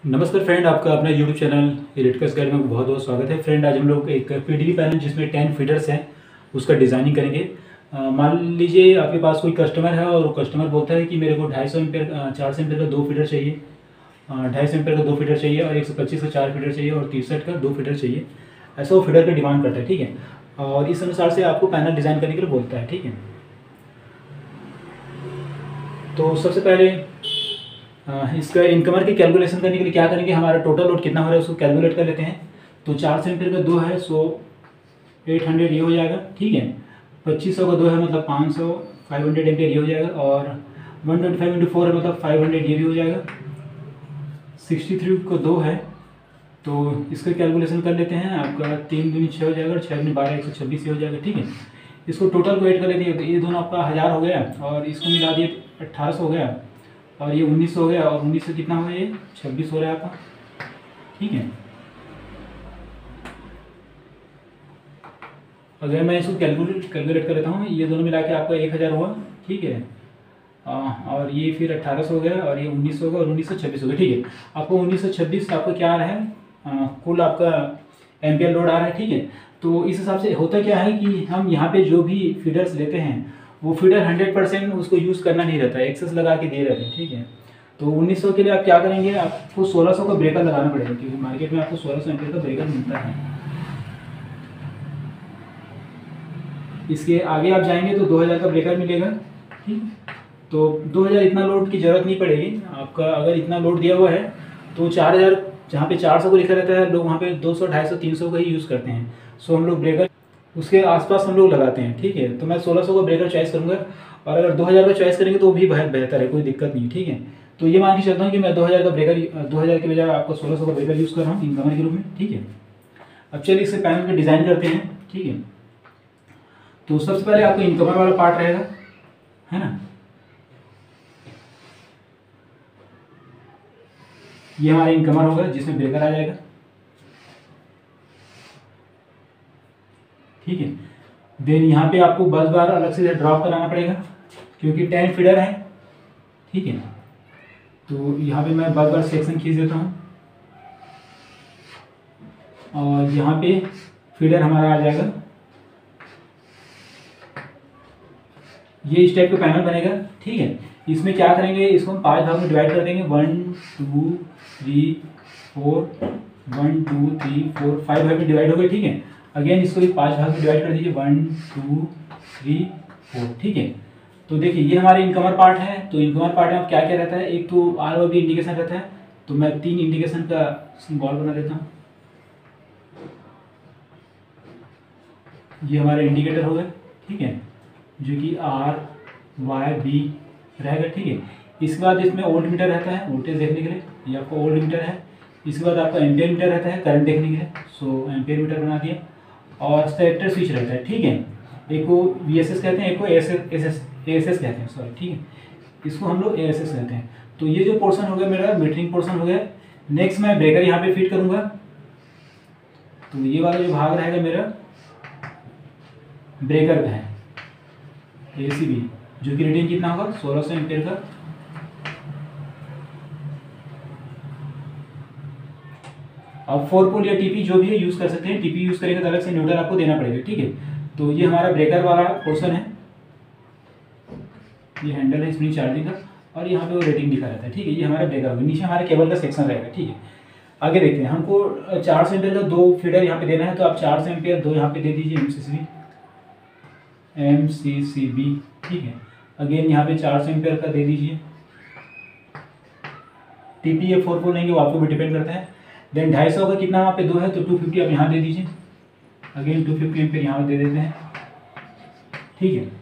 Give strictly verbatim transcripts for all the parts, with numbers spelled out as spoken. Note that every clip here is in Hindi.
नमस्कार फ्रेंड, आपका अपना यूट्यूब चैनल इलेक्ट्रिकल्स गाइड में बहुत बहुत स्वागत है। फ्रेंड, आज हम लोग एक पीडीवी पैनल जिसमें टेन फीडर्स हैं उसका डिज़ाइनिंग करेंगे। अ, मान लीजिए आपके पास कोई कस्टमर है और कस्टमर बोलता है कि मेरे को ढाई सौ एम्पेयर चार सौ एम्पेयर का दो फीडर चाहिए, ढाई सौ एम्पेयर का दो फीडर चाहिए और एक सौ पच्चीस का चार फीडर चाहिए और तिरसठ का दो फीडर चाहिए। ऐसा वो फीडर का डिमांड करता है, ठीक है। और इस अनुसार से आपको पैनल डिज़ाइन करने के लिए बोलता है, ठीक है। तो सबसे पहले अ, इसका इनकमर की कैलकुलेशन करने के लिए क्या करेंगे, हमारा टोटल लोड कितना हो रहा है उसको कैलकुलेट कर लेते हैं। तो चार सौ एम्पेयर का दो है सो एट हंड्रेड ये हो जाएगा, ठीक है। पच्चीस सौ का दो है मतलब पाँच सौ फाइव हंड्रेड एम्पेयर ये हो जाएगा और one twenty five into four है मतलब फाइव हंड्रेड ये भी हो जाएगा। सिक्सटी थ्री को दो है तो इसका कैलकुलेशन कर लेते हैं। आपका तीन दूनी छः हो जाएगा और छः दूनी बारह एक सौ छब्बीस ये हो जाएगा, ठीक है। इसको टोटल को ऐड कर लेते हैं तो ये दोनों आपका हज़ार हो गया और इसको मिला दिए अट्ठारह सौ हो गया और ये उन्नीस सौ हो गया और उन्नीस से कितना हो गया, ये छब्बीस हो रहा है आपका, ठीक है। अगर मैं इसको कैलकुलेट कैलकुलेट कर लेता हूँ, ये दोनों मिला के आपका एक हज़ार हुआ, ठीक है। आ, और ये फिर अट्ठारह सौ हो गया और ये उन्नीस सौ होगा और उन्नीस सौ छब्बीस हो गया, ठीक है। आपको उन्नीस सौ छब्बीस आपका क्या आ रहा है, आ, कुल आपका एम्पियर लोड आ रहा है, ठीक है। तो इस हिसाब से होता क्या है कि हम यहाँ पे जो भी फीडर्स लेते हैं वो फीडर हंड्रेड परसेंट उसको यूज़ करना नहीं रहता है, एक्सेस लगा के दे रहते हैं, ठीक है। तो उन्नीस सौ के लिए आप क्या करेंगे, आपको सोलह सौ का ब्रेकर लगाना पड़ेगा क्योंकि मार्केट में आपको सोलह सौ एम्पियर का ब्रेकर मिलता है। इसके आगे आप जाएंगे तो दो हज़ार का ब्रेकर मिलेगा, ठीक। तो दो हज़ार इतना लोड की ज़रूरत नहीं पड़ेगी आपका। अगर इतना लोड दिया हुआ है तो चार हज़ार जहाँ पे चार सौ को लिखा रहता है लोग वहाँ पे दो सौ ढाई सौ तीन सौ का ही यूज़ करते हैं। सो हम लोग ब्रेकर उसके आसपास हम लोग लगाते हैं, ठीक है। तो मैं सोलह सौ का ब्रेकर चॉइस करूँगा और अगर दो हज़ार का चॉइस करेंगे तो भी बहुत बेहतर है, कोई दिक्कत नहीं, ठीक है। तो ये मान के चलता हूँ कि मैं दो हज़ार का ब्रेकर दो हज़ार के बजाय आपको सोलह सौ का ब्रेकर यूज़ कर रहा हूँ इनकमर के रूप में, ठीक है। अब चलिए इससे पैनल का डिज़ाइन करते हैं, ठीक है। तो सबसे पहले आपको इनकमर वाला पार्ट रहेगा, है ना। ये हमारा इनकमर होगा जिसमें ब्रेकर आ जाएगा, ठीक है। देन यहाँ पे आपको बस बार अलग से ड्रॉप कराना पड़ेगा क्योंकि टेन फीडर है, ठीक है। तो यहाँ पे मैं बस बार सेक्शन खींच देता हूँ और यहाँ पे फीडर हमारा आ जाएगा। ये इस टाइप का पैनल बनेगा, ठीक है। इसमें क्या करेंगे, इसको हम पांच भाग में डिवाइड कर देंगे, one two three four one two three four five भाग में डिवाइड हो गए, ठीक है। अगेन इसको भी पांच भाग में डिवाइड कर दीजिए, वन टू थ्री फोर, ठीक है। तो देखिए ये हमारे इनकमर पार्ट है। तो इनकमर पार्ट में अब क्या क्या रहता है, एक तो आर ओ बी इंडिकेशन रहता है। तो मैं तीन इंडिकेशन का सिंबल बना देता हूँ। ये हमारा इंडिकेटर होगा, ठीक है, जो कि आर वाई बी रहेगा, ठीक है। इसके बाद इसमें वोल्ट मीटर रहता है वोल्टेज देखने के लिए, ये आपका वोल्ट मीटर है। इसके बाद आपका एम्पियर मीटर रहता है करंट देखने के लिए, सो एम्पियर मीटर बना दिया। और सेलेक्टर स्विच रहता है, ठीक है। एक को वी एस एस कहते हैं, एक को A S S A S S कहते हैं, सॉरी, ठीक है। इसको हम लोग ए एस एस कहते हैं। तो ये जो पोर्शन हो गया मेरा मीटरिंग पोर्शन हो गया। नेक्स्ट मैं ब्रेकर यहाँ पे फिट करूँगा। तो ये वाला जो भाग रहेगा मेरा ब्रेकर का है, ए सी बी, जो कि रीडिंग कितना होगा, सोलह सौ एम्पियर का। अब फोर पोल या टीपी जो भी है यूज़ कर सकते हैं। टीपी यूज़ करेंगे तो अलग से न्यूट्रल आपको देना पड़ेगा, ठीक है। तो ये हमारा ब्रेकर वाला पोर्शन है, ये हैंडल है इसमें चार्जिंग का और यहाँ पे वो रेटिंग दिखा रहता है, ठीक है। ये हमारा ब्रेकर होगा, नीचे हमारे केबल का सेक्शन रहेगा, ठीक है। आगे देखते हैं, हमको चार सौ एम्पियर का दो फीडर यहाँ पे देना है। तो आप चार सौ एम्पियर दो यहाँ पे दे दीजिए, M C C B M C C B, ठीक है। अगेन यहाँ पे चार सौ एम्पियर का दे दीजिए। टीपी या फोर पोल लेंगे वो आपको भी डिपेंड करता है। देन ढाई सौ का कितना वहाँ पे दो है तो टू फिफ्टी आप यहाँ दे दीजिए। अगेन टू फिफ्टी एम्पियर यहाँ दे देते हैं, ठीक है।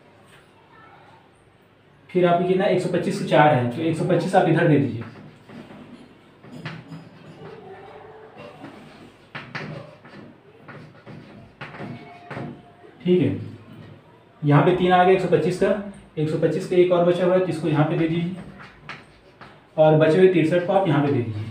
फिर आपकी कितना एक सौ पच्चीस का चार है तो एक सौ पच्चीस आप इधर दे दीजिए, ठीक है। यहाँ पे तीन आ गया एक सौ पच्चीस का, एक सौ पच्चीस का एक और बचा हुआ है तो इसको यहाँ पे दे दीजिए और बचे हुए तिरसठ को आप यहाँ पे दे दीजिए।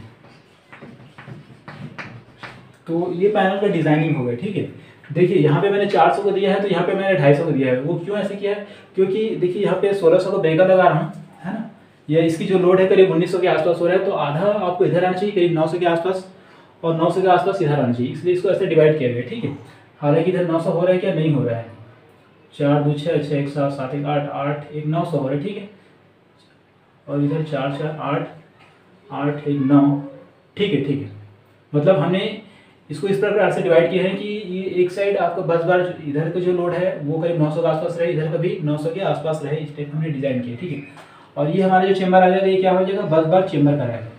तो ये पैनल का डिजाइनिंग हो गया, ठीक है। देखिए यहाँ पे मैंने चार सौ का दिया है तो यहाँ पे मैंने ढाई सौ का दिया है। वो क्यों ऐसे किया है, क्योंकि देखिए यहाँ पे सोलह सौ का ब्रेकर लगा रहा हूँ, है ना। या इसकी जो लोड है करीब उन्नीस सौ के आसपास हो रहा है, तो आधा आपको इधर आना चाहिए करीब नौ सौ के आसपास, और नौ सौ के आसपास इधर आना चाहिए, इसलिए इसको ऐसे डिवाइड किया गया, ठीक है। हालांकि इधर नौ सौ हो रहा है क्या, नहीं हो रहा है, चार दो छः, छः एक सात, सात एक आठ, आठ एक नौ सौ हो रहा है, ठीक है। और इधर चार चार आठ, आठ एक नौ, ठीक है ठीक है। मतलब हमने इसको इस प्रकार से डिवाइड किया है कि ये एक साइड आपका बस बार इधर का जो लोड है वो करीब नौ सौ के आसपास रहे, इधर का भी नौ सौ के आसपास रहे, इस टाइप हमने डिज़ाइन किया, ठीक है। और ये हमारा जो चेम्बर आ जाएगा ये क्या हो जाएगा, बस बार चेम्बर का रहेगा,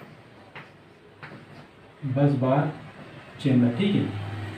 बस बार चेम्बर, ठीक है।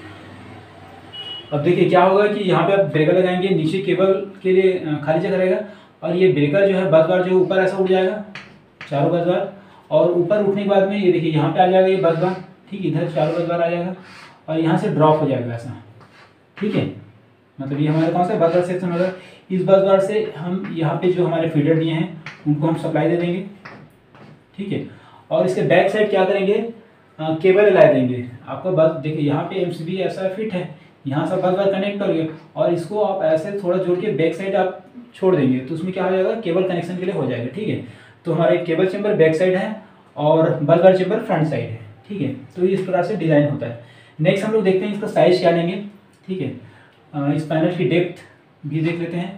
अब देखिए क्या होगा कि यहाँ पे आप ब्रेकर लगाएंगे, नीचे केबल के लिए खाली जगह रहेगा, और ये ब्रेकर जो है बस बार जो ऊपर ऐसा उठ जाएगा, चारों बस बार, और ऊपर उठने के बाद में ये देखिए यहाँ पे आ जाएगा ये बस बार, ठीक, इधर चारों बस बार आ जाएगा, और यहाँ से ड्रॉप हो जाएगा ऐसा, ठीक है। मतलब ये हमारे कौन सा बस बार सेक्शन होगा, इस बस बार से हम यहाँ पे जो हमारे फीडर दिए हैं उनको हम सप्लाई दे देंगे, ठीक है। और इसके बैक साइड क्या करेंगे, आ, केबल ला देंगे। आपका बस देखिए यहाँ पे एमसीबी ऐसा फिट है, यहाँ से बस बार कनेक्ट करोगे और इसको आप ऐसे थोड़ा जोड़ के बैक साइड आप छोड़ देंगे, तो उसमें क्या हो जाएगा, केबल कनेक्शन के लिए हो जाएगा, ठीक है। तो हमारा एक केबल चेम्बर बैक साइड है और बस बार चेम्बर फ्रंट साइड है, ठीक है। तो इस प्रकार से डिज़ाइन होता है। नेक्स्ट हम लोग देखते हैं इसका साइज क्या लेंगे, ठीक है। इस पैनल की डेप्थ भी देख लेते हैं,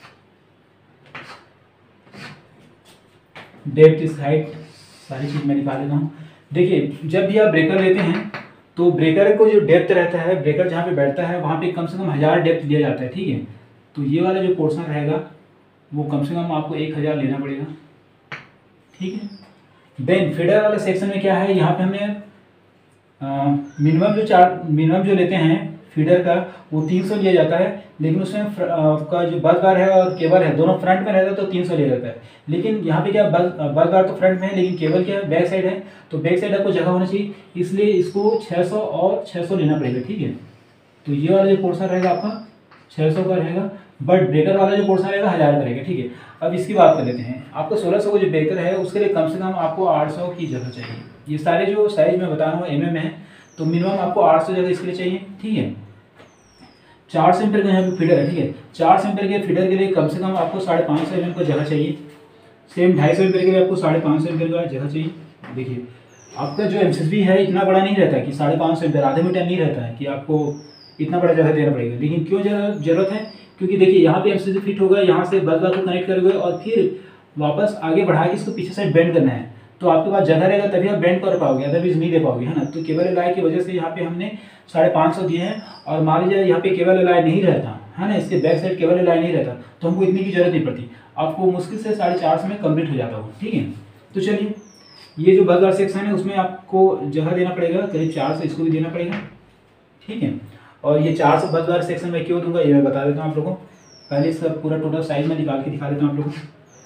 डेप्थ इस हाइट सारी चीज़ मैं निकाल लेता हूँ। देखिए जब भी आप ब्रेकर लेते हैं तो ब्रेकर को जो डेप्थ रहता है, ब्रेकर जहाँ पे बैठता है वहाँ पे कम से कम हज़ार डेप्थ दिया जाता है, ठीक है। तो ये वाला जो पोर्शन रहेगा वो कम से कम आपको एक हज़ार लेना पड़ेगा, ठीक है। देन फीडर वाले सेक्शन में क्या है, यहाँ पे हमने मिनिमम जो चार मिनिमम जो लेते हैं फीडर का वो तीन सौ लिया जाता है, लेकिन उसमें आपका जो बस बार है और केबल है दोनों फ्रंट में रहता है तो तीन सौ लिया जाता है। लेकिन यहाँ पे क्या बस बस बार तो फ्रंट में है, लेकिन केबल क्या है बैक साइड है, तो बैक साइड आपको जगह होना चाहिए, इसलिए इसको छः सौ और छः सौ लेना पड़ेगा, ठीक है। तो ये वाला जो पोर्शन रहेगा आपका छः सौ का रहेगा, बट ब्रेकर वाला जो पोर्शन रहेगा हज़ार का रहेगा, ठीक है। अब इसकी बात कर लेते हैं, आपको सोलह सौ का जो ब्रेकर है उसके लिए कम से कम आपको आठ सौ की जगह चाहिए। ये सारे जो साइज मैं बता रहा हूँ एम एम है, तो मिनिमम आपको आठ सौ जगह इसके लिए चाहिए, ठीक है। चार सौ एम्पीयर का यहाँ पे फीडर है, ठीक है। चार सौ एम्पीयर के फीडर के लिए कम से कम आपको साढ़े पाँच सौ एम एम का जगह चाहिए। सेम ढाई सौ एम्पीयर के लिए आपको साढ़े पाँच सौ एम्पीयर का जगह चाहिए। देखिए आपका जो एम सी बी है इतना बड़ा नहीं रहता है कि साढ़े पाँच सौ एम्पीयर आधे मीटर नहीं रहता है कि आपको इतना बड़ा जगह देना पड़ेगा। लेकिन क्यों जरूरत है, क्योंकि देखिए यहाँ पे एम सी बी फिट होगा, यहाँ से बस बार को कनेक्ट करोगे और फिर वापस आगे बढ़ा के इसको पीछे साइड बेंड करना है, तो आपके पास जगह रहेगा तभी आप बेंड कर पाओगे, अदरवाइज नहीं दे पाओगे, है ना। तो केबल एलाई की वजह से यहाँ पे हमने साढ़े पाँच सौ दिए हैं। और मान लीजिए यहाँ पे केबल एलाई नहीं रहता है ना, इसके बैक साइड केबल एलाई नहीं रहता तो हमको इतनी की जरूरत नहीं पड़ती, आपको मुश्किल से साढ़े चार सौ में कम्प्लीट हो जाता हो, ठीक है। तो चलिए ये जो बस बार सेक्शन है उसमें आपको जगह देना पड़ेगा करीब चार सौ, इसको भी देना पड़ेगा, ठीक है। और ये चार सौ बस बार सेक्शन में क्यों दूंगा ये मैं बता देता हूँ आप लोगों को। पहले इसका पूरा टोटल साइज में निकाल के दिखा देता हूँ आप लोगों को।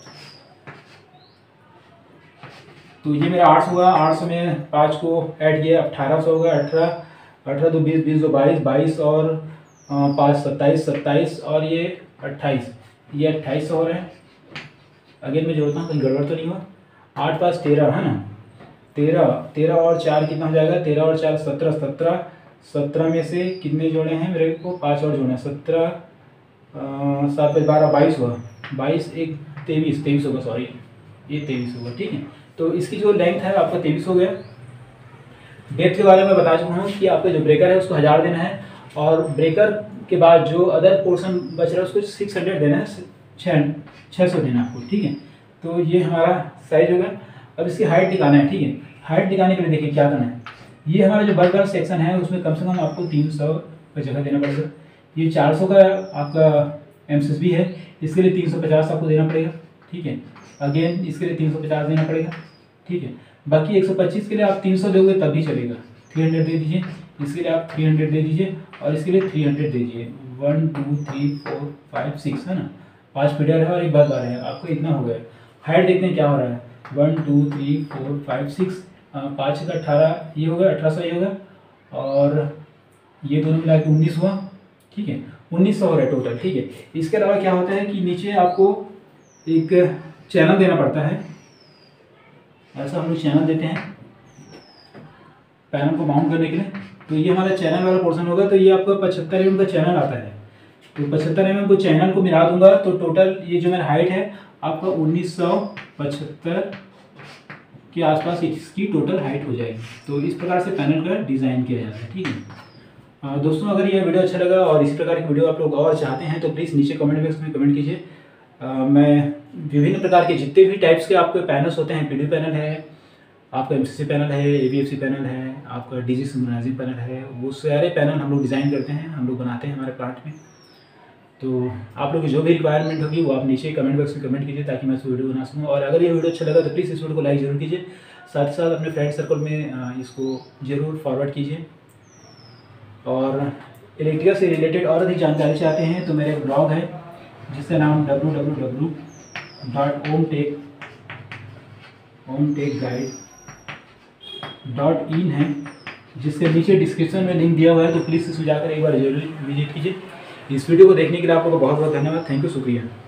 तो ये मेरा आठ सौ हुआ, आठ सौ में पाँच को ऐड किया अट्ठारह सौ होगा, अठारह अठारह दो बीस, बीस दो बाईस, बाईस और पाँच सत्ताईस, सत्ताईस और ये अट्ठाईस, ये अट्ठाईस सौ हो रहे हैं। अगेन मैं जोड़ता हूँ कहीं गड़बड़ तो नहीं हुआ। आठ पाँच तेरह है ना, तेरह तेरह और चार कितना हो जाएगा, तेरह और चार सत्रह, सत्रह सत्रह में से कितने जोड़े हैं मेरे को, पाँच और जोड़े हैं, सत्रह सात पाँच बारह, बाईस हुआ, बाईस एक तेईस, तेईस होगा, सॉरी ये तेईस होगा, ठीक है। तो इसकी जो लेंथ है आपका तेईस हो गया। डेप्थ के बारे में बता चुका हूँ कि आपका जो ब्रेकर है उसको हज़ार देना है, और ब्रेकर के बाद जो अदर पोर्शन बच रहा है उसको सिक्स हंड्रेड देना है, छः छः सौ देना है आपको, ठीक है। तो ये हमारा साइज होगा। अब इसकी हाइट दिखाना है, ठीक है। हाइट दिखाने के लिए देखिए क्या करना है, ये हमारा जो बस बार सेक्शन है उसमें कम से कम आपको तीन सौ का जगह देना पड़ेगा। ये चार सौ का आपका एम सी बी है, इसके लिए तीन सौ पचास आपको देना पड़ेगा, ठीक है। अगेन इसके लिए तीन सौ पचास देना पड़ेगा, ठीक है। बाकी एक सौ पच्चीस के लिए आप तीन सौ दोगे तब भी चलेगा, तीन सौ दे दीजिए, इसके लिए आप तीन सौ दे दीजिए और इसके लिए तीन सौ दे दीजिए। One two three four five six है ना, पाँच फीडर है और एक बस बार है, आपको इतना हो गया। हाइट देखते हैं क्या हो रहा है, one two three four five six, पाँच का अट्ठारह ये होगा, अठारह सौ ये होगा, और ये दोनों मिला के उन्नीस हुआ, ठीक है। उन्नीस सौ हो रहा है टोटल, ठीक है। इसके अलावा क्या होता है कि नीचे आपको एक चैनल देना पड़ता है, ऐसा हम लोग चैनल देते हैं पैनल को माउंट करने के लिए। तो ये हमारा चैनल वाला पोर्शन होगा, तो ये आपका पचहत्तर एम एम का चैनल आता है। तो पचहत्तर एम एम को चैनल को मिला दूंगा तो टोटल ये जो मेरा हाइट है आपका उन्नीस सौ पचहत्तर के आसपास इसकी टोटल हाइट हो जाएगी। तो इस प्रकार से पैनल का डिज़ाइन किया जाता है। ठीक है दोस्तों, अगर यह वीडियो अच्छा लगा और इसी प्रकार की वीडियो आप लोग और चाहते हैं तो प्लीज़ नीचे कमेंट बॉक्स में कमेंट कीजिए। मैं विभिन्न प्रकार के जितने भी टाइप्स के आपके पैनल्स होते हैं, पीडी पैनल है, आपका एमसीसी पैनल है, एवीएफसी पैनल है, आपका डीजी सिंक्रोनाइजिंग पैनल है, वो सारे पैनल हम लोग डिज़ाइन करते हैं, हम लोग बनाते हैं हमारे प्लांट में। तो आप लोग की जो भी रिक्वायरमेंट होगी वो आप नीचे कमेंट बॉक्स में कमेंट कीजिए ताकि मैं इस वीडियो बना सकूँ। और अगर ये वीडियो अच्छा लगा तो प्लीज़ इस वीडियो को लाइक जरूर कीजिए, साथ ही साथ अपने फ्रेंड सर्कल में इसको ज़रूर फॉरवर्ड कीजिए। और इलेक्ट्रिकल से रिलेटेड और अधिक जानकारी चाहते हैं तो मेरा एक ब्लॉग है जिसका नाम W W W dot Om tech Om tech guide dot in है, जिसके नीचे डिस्क्रिप्शन में लिंक दिया हुआ है। तो प्लीज़ इसे जाकर एक बार जरूर विजिट कीजिए। इस वीडियो को देखने के लिए आप लोगों को बहुत बहुत धन्यवाद। थैंक यू, शुक्रिया।